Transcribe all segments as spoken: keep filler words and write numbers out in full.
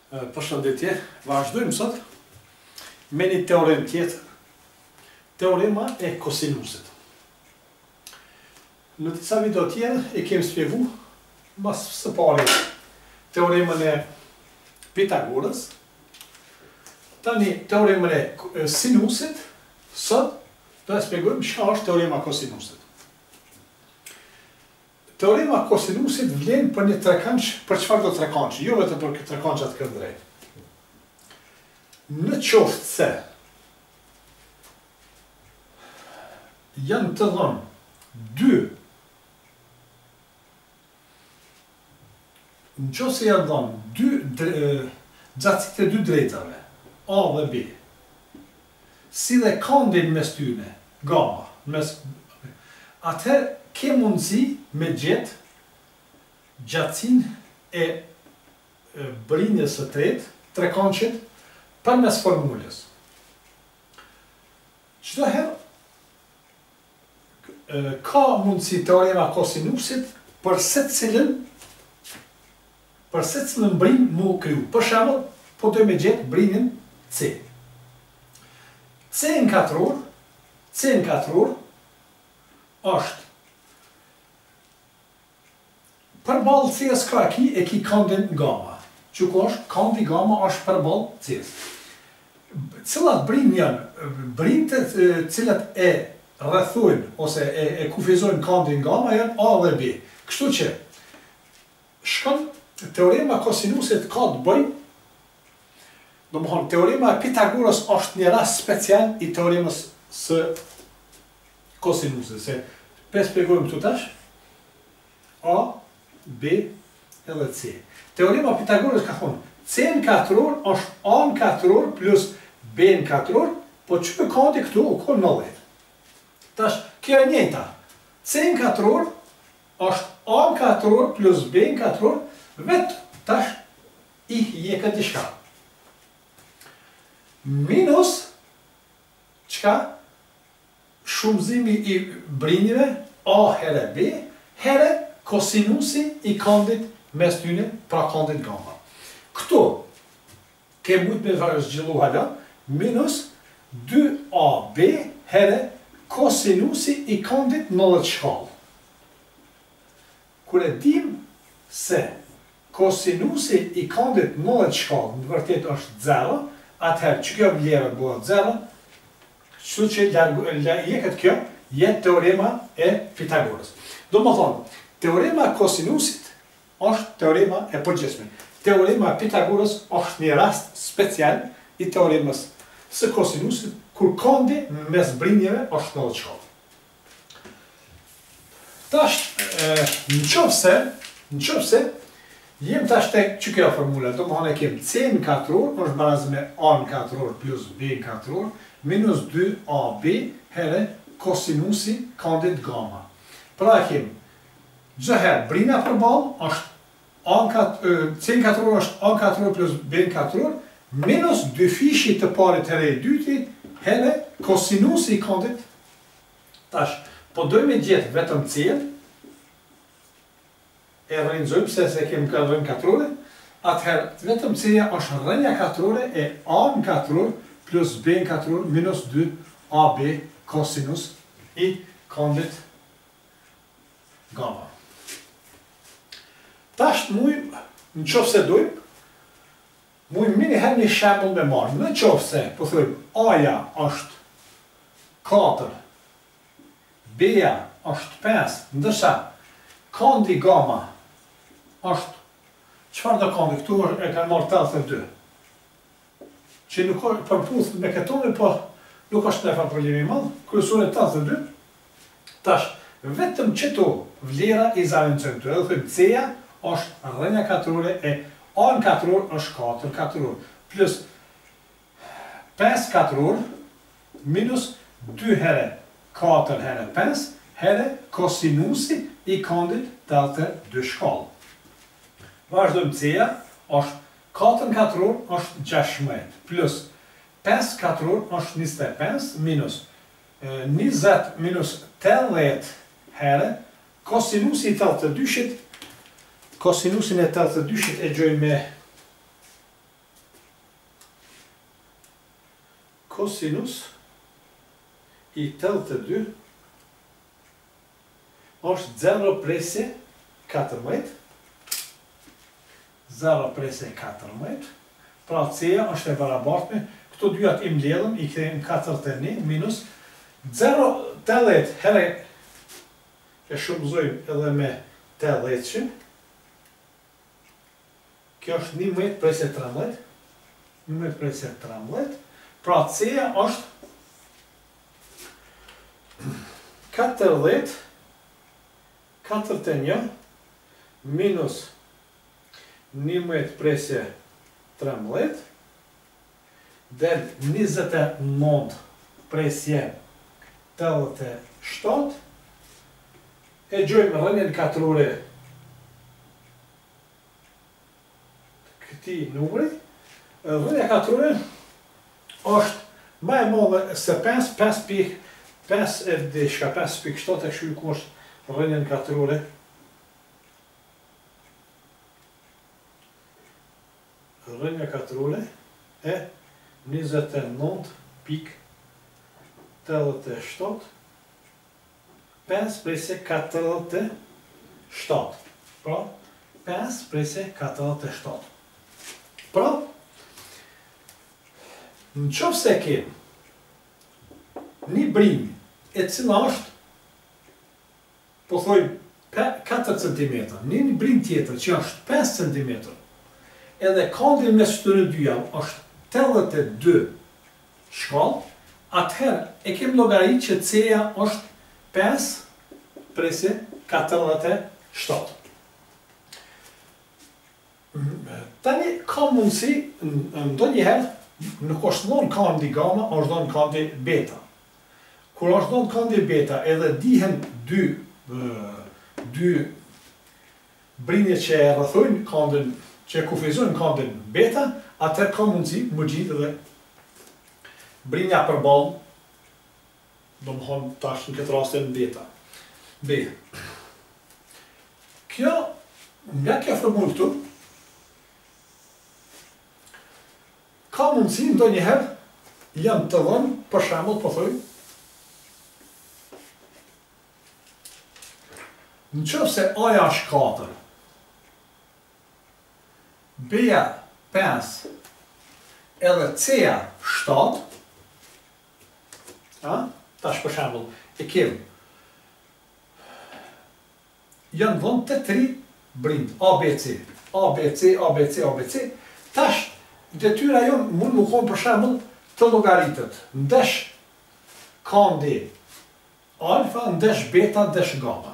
Përshëndetje, vazhdojmë sot me një teorem tjetër, teorema e kosinusit. Në disa video tjerë e kemi shpjegu mas së pari teoremën e Pitagorës, tani teoremën e sinusit, sot do të shpjegojmë çka është teorema kosinusit. Teorema kosinusit vlen për një trekanç, për çfarë do trekanç, jo vetëm për trekançat këndrejt. Në qoftë se janë të dhënë dy, në qoftë se janë dhënë dy gjatësitë e dy drejtave, A dhe B, si dhe kandin mes tyre, gamma, mes atëherë ke mundësi me gjetë gjatësinë e brinjës së tretë, trekançit, përmes formulës. Çdo herë ka mundësi teorema kosinusit për secilën për secilën brinjë mu kriju. Për shembull, po do me gjetë brinjën C. C në katror, C në katror është përballë C-s ka ki e ki kandin gamma. Që ku është kandi gamma është përballë C-s. Cilat brinjë janë? Brinjët e cilat e rrethojnë ose e, e kufizojnë kandin gamma janë A dhe B. Kështu që shkon teorema kosinusit ka të bëjë, domethënë teorema e Pitagorës është një rast special i teoremës së kosinusit. Se pe shpjegojmë këtu tash A, B edhe C. Teorema e Pitagorës ka thonë C në katror është A në katror plus B në katror, po që për kandi këtu u konë nëllet. Tash, kjo e njëjta. C në katror është A në katror plus B në katror, vetë tash i jeka diçka. Minus, qka? Shumëzimi i brinjëve, A here B, here kosinusi i kandit mes tyne, pra kandit gamma. Këtu, ke mujt me vazhgjilu hala, minus dy A B here kosinusi i kandit nëllet shkallë. Kure dim se kosinusi i kandit nëllet shkallë, në vërtet është zero, atëherë që kjo vlerë bëhet zero, kështu që jeket kjo, jetë teorema e Pitagorës. Do më thonë, teorema kosinusit është teorema e përgjithshme. Teorema e Pitagorës është një rast special i teoremës së kosinusit, kur kandi mes brinjeve është nëllet shkallë. Tash, në qofse, në qofse, jem tash tek që kjo formula, do më thonë e kem C në katror, është barazë me A në katror plus B në katror, minus dy A B here kosinusi kandit gamma. Pra e kem, çdo herë brina përballë është C në katror është A në katror plus B në katror, minus dy fishi të parit here i dyti, here kosinusi i kandit. Tash, po dojmë e gjetë vetëm C-n, e rrënjëzojmë se se kemë ka rrënjë katrore, atëherë vetëm C-ja është rrënja katrore e A në katror plus B në katror minus dy A B kosinus i kandit gamma. Tash mujmë, në qofë se dojmë, mujmë mini her një shembull me marë. Në qofë se, po thujmë, A-ja është katër, B-ja është pesë, ndërsa kandi gamma është, qëfar do kandi? Këtu e kanë marrë tetëdhjetë e dy. Që nuk është përputh me këtone, po nuk është nefa problemi madhë, kryesore tetëdhjetë e dy. Tash, vetëm qëtu vlera i zavendësojmë të, edhe thujmë C-ja është rrënja katrore e A në katror është katër katror, plus pesë katror minus dy here katër here pesë, here kosinusi i kandit tetëdhjetë e dy shkallë. Vazhdojmë C-ja është katër katror është gjashtëdhjetë, plus pesë katror është njëzet e pesë, minus njëzet minus tetëdhjetë here kosinusi i tetëdhjetë e dyshit, kosinusin e tetëdhjetë e dyshit e gjojmë me kosinus i tetëdhjetë e dy është zero presje katërmbëjtë, zero presje katërmbëjtë, pra C-ja është e barabartë me, këto dyjat i mbledhëm, i kthejmë katërdhjetë e një minus zero tetëdhjetë herë e shumëzojmë edhe me tetëdhjetë, kjo është njëmbëjtë presje trembëjtë, njëmbëjtë presje trembëjtë, pra C-ja është katërdhjetë katërdhjetë e një minus njëmbëjtë presje trembëjtë del njëzet e nëntë presje tetëdhjetë e shtatë, e gjojmë rënien katrore këtij numri. Rënja katrore është më e madhe se pesë, pesë pikë pesë e diçka, pesë pikë shtatë e kështu ku është rënien katrore. Rënja katrore e njëzet e nëntë pikë tetëdhjetë e shtatë, pesë presje katërdhjetë e shtatë. Pra, pesë presje katërdhjetë e shtatë. Pra, në qoftë se kemë një brimë e cila është, po thojmë katër centimetra, një një brimë tjetër që është pesë centimetra, edhe kandri mes këtyre dyja është tetëdhjetë e dy shkallë, atëherë e kemë llogaritë që C-ja është pesë presje katërdhjetë e shtatë. Tani ka mundësi, ndonjëherë nuk është dhënë kandi gama, është dhënë kandi beta. Kur është dhënë kandi beta edhe dihen dy dy brinje që e rrethojnë kandin, që e kufizojnë kandin beta, atëherë ka mundësi më gjitë edhe brinja përballë, domethënë tash në këtë rastin beta. B. Kjo, nga kjo formulë këtu, ka mundësi ndonjëherë janë të dhënë, për shembull, po thoj, në qoftë se A-ja është katër, B-ja pesë, edhe C-ja shtatë, a? Tash për shembull, e kemë, janë dhënë të tri brind, A, B, C, A, B, C, A, B, C, A, B, C, tash, detyra jonë mund më konë për shembull të llogaritët, ndesh kandi alfa, ndesh beta, ndesh gama.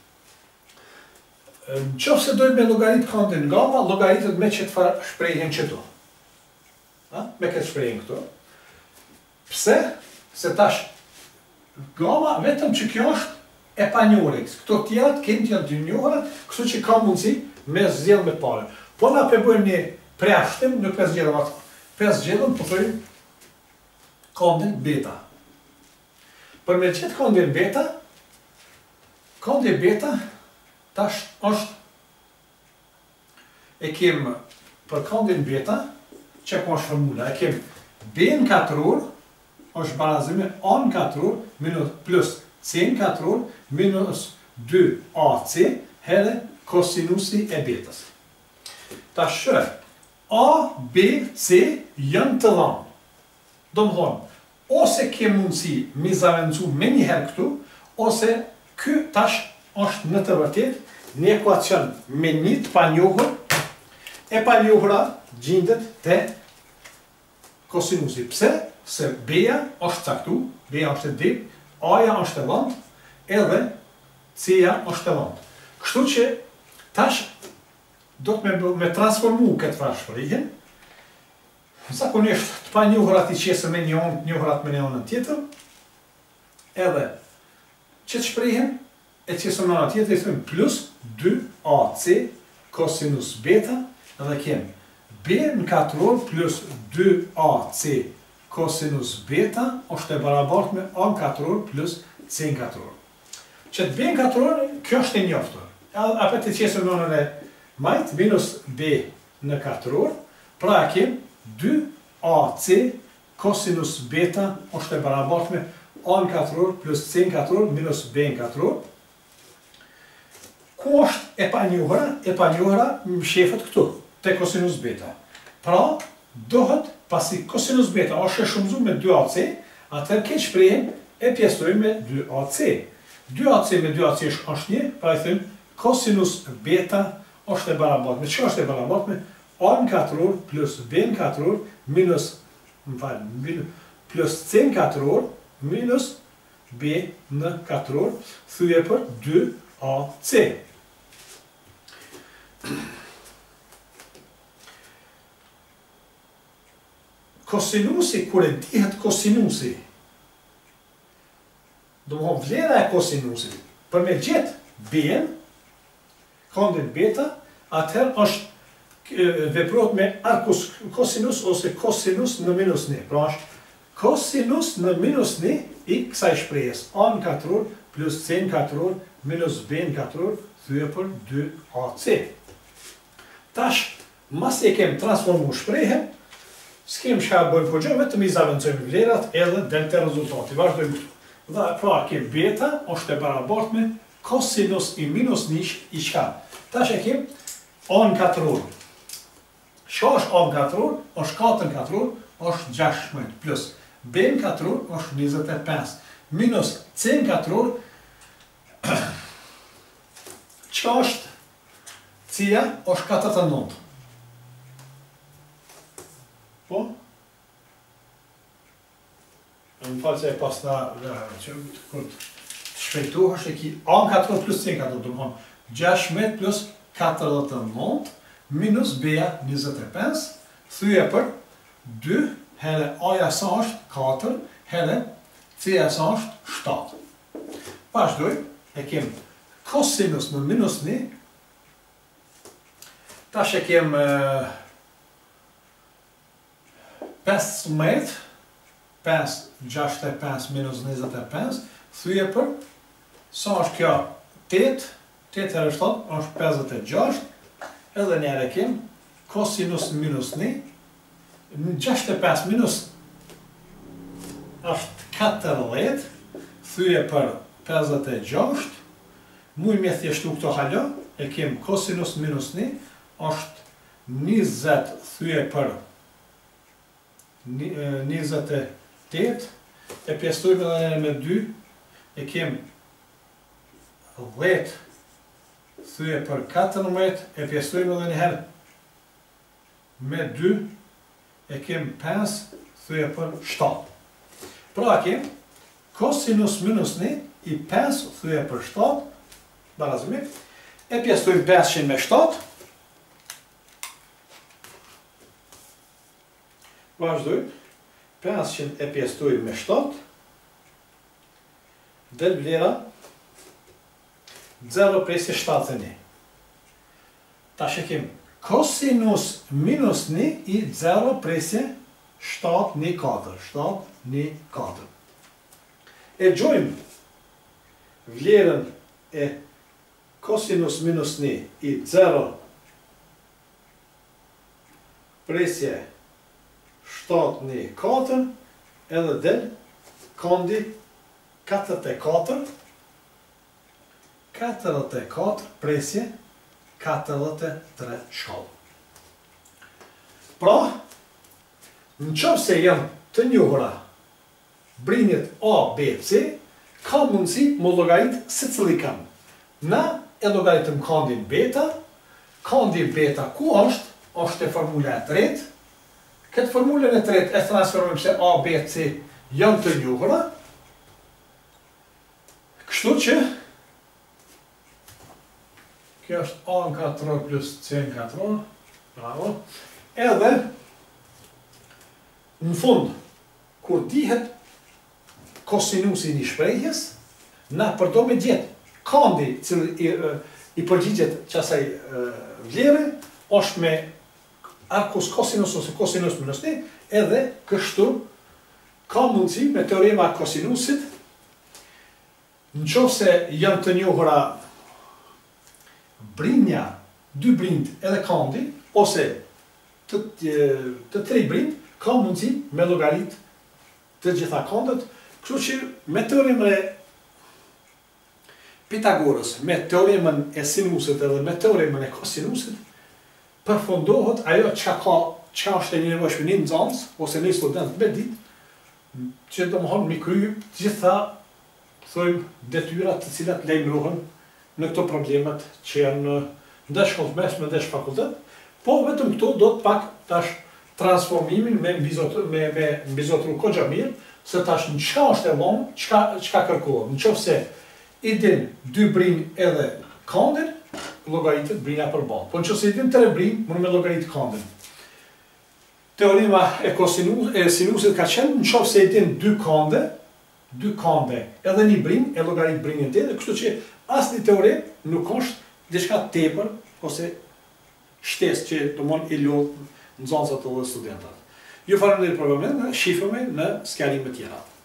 Në qoftë se dojmë me llogarit kandin gama, llogaritët me që të farë shprehjen qëtu. Me këtë shprehjen këtu. Pse? Se tash, gama vetëm që kjo është e panjohur. Këto tjerat kënd janë të njohura, kështu që ka mundësi me zgjedhje me të parë. Po na pe bëjmë një preashtim, nuk e zgjedhëm atë. Pe zgjedhëm, po thojmë kandin beta. Për me qetë kandin beta, kandin beta tash është, e kemë për kandin beta, që ku është formula, e kemë B në katror, është barazime A në katror, minus plus C në katror, minus dy A C, herë kosinusi e betës. Tash shë, A, B, C janë të dhanë. Do më thonë, ose ke mundësi mi zavencu me njëherë këtu, ose ky tash është në të vërtet një ekuacion me një të panjohur, e panjohura gjindet të kosinusi. Pse? Se B-ja është caktu, B-ja është e dip, A-ja është e dhënë, edhe C-ja është e dhënë. Kështu që tash do të me, me transformu këtë farë zakonisht të panjohurat i qesë me një onë, njohurat me një onën tjetër, edhe që të shprehen, e qesë me një tjetër, i thëmë plus dy A C kosinus beta, edhe kemë B në katror plus dy A C kosinus beta, është e barabartë me A në katror plus C në katror. Që të B në katror, kjo është e njoftur. Apet të qesë me onën e majtë, minus B në katror, pra kemë dy A C kosinus beta është e barabartë me a në katëror plus c në katëror minus b në katëror. Ku është e panjohura? E panjohura më shefët këtu, te kosinus beta. Pra, dohet, pasi kosinus beta është e shumëzuar me dy a c, atëherë këtë shprehjen e pjesëtojmë me dy a c. dy a c me dy a c është një, pra i thëmë kosinus beta është e barabartë me, që është e barabartë me a në katëror plus b në katëror minus, më falë, plus c në katëror minus b në katëror, thyje për dy a c. Kosinusi, kur e dihet kosinusi, do më thonë vlera e kosinusit, për me gjetë b-n, kondin beta, atëherë është veprohet me arkus kosinus ose kosinus në minus një. Pra është kosinus në minus një i kësaj shprehjes. A në katëror plus c në katëror minus b në katëror thyje për dy a c. Tash, mas e kem transformu shprehjen, s'kem shka bëjmë po gjë, vetëm i zavendësojmë vlerat edhe del të rezultati. Vazhdojmë këtu. Dhe pra kem beta është e barabartë me kosinus i minus një i qka. Tash e kem a në katëror. Shka është a në katëror? është katër në katëror, është gjashtëdhjetë plus b në katëror është njëzet e pesë minus c në katëror. Qka është? C-ja është katërdhjetë e nëntë. Po? Në falë se e pas nga që të shpejtu është e ki a në katëror plus c në katëror, do më thonë gjashtëdhjetë plus katërdhjetë e nëntë minus b-ja njëzet e pesë, thyje për dy, here a-ja sa është katër, here c-ja sa është shtatë. Vazhdoj, e kem kosinus në minus një, tash e kem pesëmbëdhjetë, pesë gjashtëdhjetë e pesë minus njëzet e pesë, thyje për, sa është kjo tetë, tetë herë shtatë është pesëdhjetë e gjashtë, edhe njerë e kem kosinus minus një, gjashtëdhjetë e pesë minus është katërdhjetë, thyje për pesëdhjetë e gjashtë, muj me thjeshtu këto halo, e kem kosinus minus një, është njëzet thyje për njëzet e tetë, e pjestojme dhe njerë me dy, e kem dhjetë thyje për katërmbëdhjetë, e pjestojme dhe njëherë me dy, e kem pesë thyje për shtatë. Pra kem kosinus minus një i pesë thyje për shtatë, barazimi, e pjestojme pesëqind me shtatë, vazhdoj, pesëqind e pjestojme me shtatë, del vlera zero presje shtatë një. Tash e kem kosinus minus një i zero presje shtatë një katër. shtatë një katër. E gjojmë vlerën e kosinus minus një i zero presje shtatë një katër, edhe del kondi katërdhjetë e katër, katërdhjetë e katër presje katërdhjetë e tre shkallë. Pra, në qëfë se janë të njohura brinjët A, B, C, ka mundësi më llogarit se cili kam. Na e llogaritëm kondin beta, kondi beta ku është, është e formula e tretë, këtë formulën e tretë e transferojmë se A, B, C janë të njohura, kështu që kjo është A në katëror plus C në katëror, bravo, edhe në fund, kur dihet kosinusi një shprehjes, na përdo me gjetë kondi cili i, i përgjigjet qasaj vlerë, është me arkus kosinus ose kosinus minus një, edhe kështu ka mundësi me teorema kosinusit, në qoftë se janë të njohura brinja, dy brind edhe kondi, ose të, të, të tri brind, ka mundësi me llogarit të gjitha kandet, kështu që me teorimën e Pitagorës, me teorimën e sinusit edhe me teorimën e kosinusit, përfundohet ajo çka ka, çka është e nevojshme një nxënës ose një student me ditë, që domethënë mi kry të gjitha thojmë detyrat të cilat lejmërohen në këto problemet që janë ndesh shkollë mesme, ndesh fakultet, po vetëm këto do të pak tash transformimin me mbizotru me me mbizotru kogja mirë, se tash në çka është e vonë, çka çka kërkohet. Nëse i din dy brinj edhe kandin, llogaritet brinja përballë. Po nëse i din tre brinj, mund me llogarit kandin. Teorema e kosinus e sinusit ka qenë nëse i din dy kande, dy kande edhe një brinj, e llogarit brinjën tjetër, kështu që asnjë teorem nuk është diçka tepër ose shtesë që domthonjë i lodh nxënësat edhe studentat. Ju falenderoj për momentin, shifemi në skenim të tjera.